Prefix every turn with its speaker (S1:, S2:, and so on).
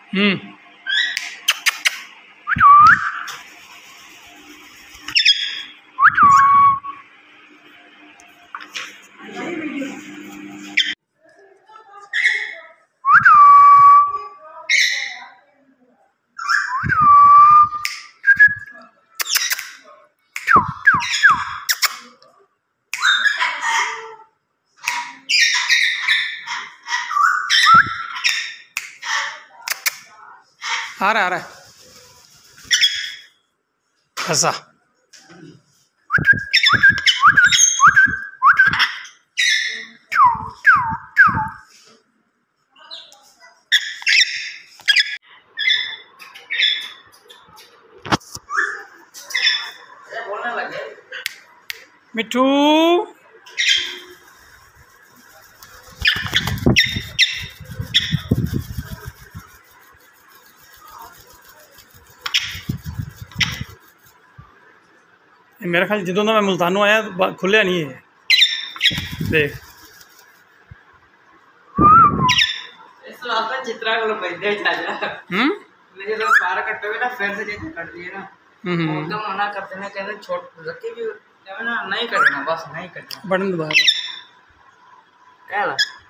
S1: आ रहा है ऐसा। मिठू मेरा ख्याल जो मैं मुल्तानों आया तो खुलिया नहीं है। देख
S2: चित्रा को मेरे लोग सारा कट्टे हुए ना फिर से जैसे कट दिए ना उनका मना करते हैं कहते छोट रखे भी ना नहीं करना बस नहीं करना
S1: बटन दबा
S2: क्या